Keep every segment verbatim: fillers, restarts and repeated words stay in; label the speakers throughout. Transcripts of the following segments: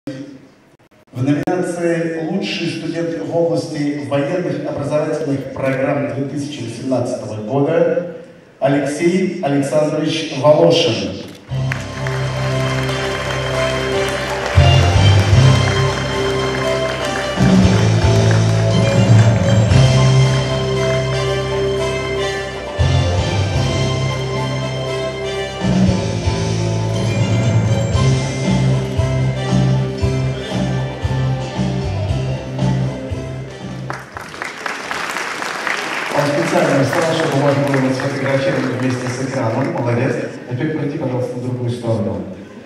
Speaker 1: В номинации «Лучший студент в области военных образовательных программ две тысячи восемнадцатого года» Алексей Александрович Волошин.
Speaker 2: Специально встал, чтобы можно было сфотографировать вместе с экраном. Молодец. Теперь пройди, пожалуйста, на другую сторону.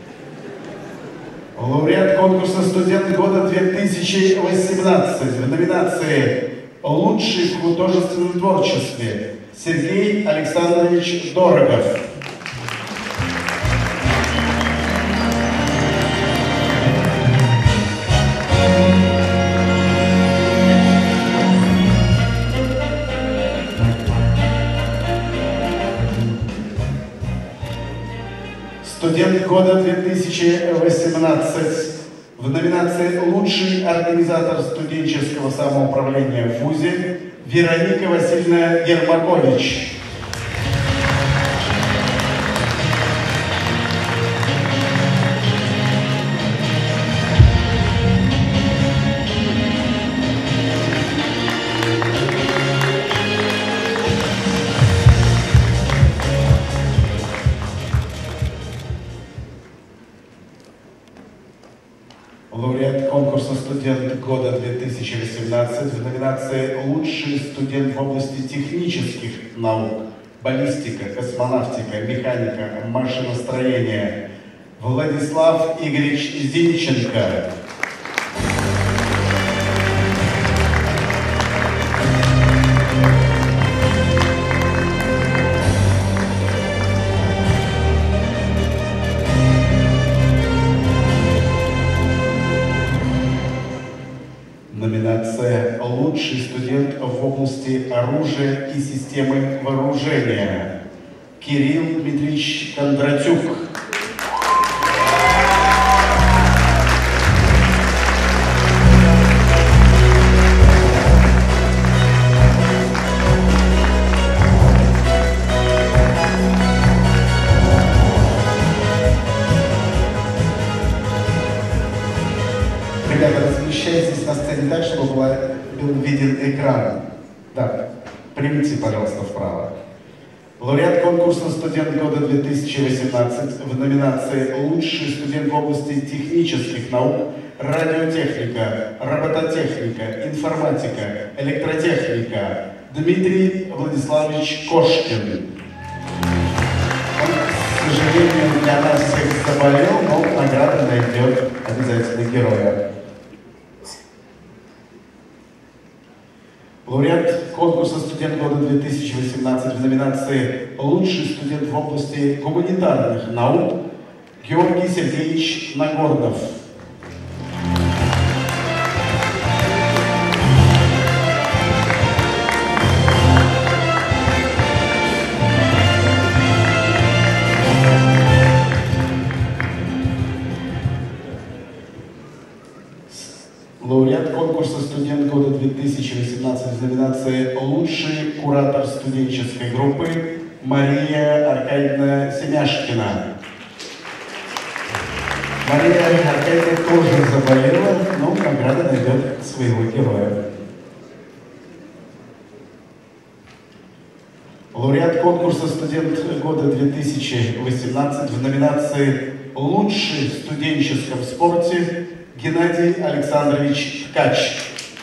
Speaker 2: Лауреат конкурса «Студент года две тысячи восемнадцать» в номинации «Лучший в художественном творчестве» Сергей Александрович Дорогов. Студент года две тысячи восемнадцать в номинации «Лучший организатор студенческого самоуправления в ВУЗе» Вероника Васильевна Ермакович. Лауреат конкурса «Студент года две тысячи восемнадцать» в номинации «Лучший студент в области технических наук, баллистика, космонавтика, механика, машиностроение» Владислав Игоревич Зинченко. Номинация «Лучший студент в области оружия и системы вооружения» Кирилл Дмитриевич Кондратюк. Ребята, размещайтесь на сцене так, чтобы была, был виден экран. Да, примите, пожалуйста, вправо. Лауреат конкурса «Студент года две тысячи восемнадцать» в номинации «Лучший студент в области технических наук, радиотехника, робототехника, информатика, электротехника» Дмитрий Владиславович Кошкин. Он, к сожалению, для нас всех заболел, но награда найдет обязательно героя. Лауреат конкурса «Студент года две тысячи восемнадцать» в номинации «Лучший студент в области гуманитарных наук» Георгий Сергеевич Нагорнов. Лауреат конкурса «Студент года две тысячи восемнадцать» в номинации «Лучший куратор студенческой группы» Мария Аркадьевна Семяшкина. Мария Аркадьевна тоже заболела, но награда найдет своего героя. Лауреат конкурса «Студент года две тысячи восемнадцать» в номинации «Лучший в студенческом спорте» Геннадий Александрович Ткач.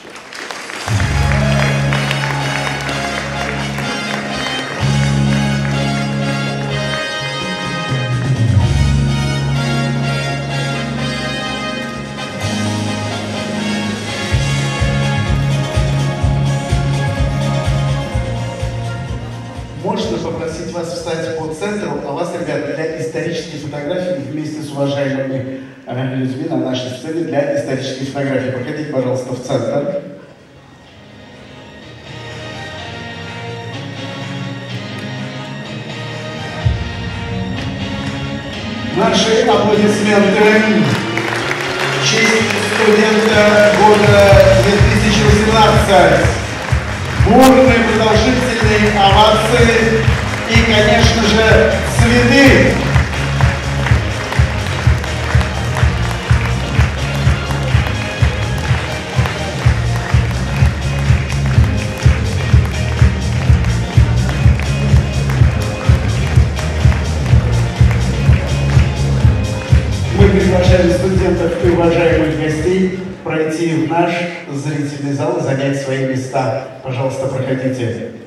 Speaker 2: Можно попросить вас встать по центру, а вас, ребята, для исторической фотографии вместе с уважаемыми людьми на нашей сцене для исторической фотографии. Проходите, пожалуйста, в центр. Наши аплодисменты честь студента года две тысячи восемнадцать. Бурные продолжительные овации и, конечно же, цветы.
Speaker 1: Мы приглашаем студентов и уважаемых гостей пройти в наш зрительный зал и занять свои места. Пожалуйста, проходите.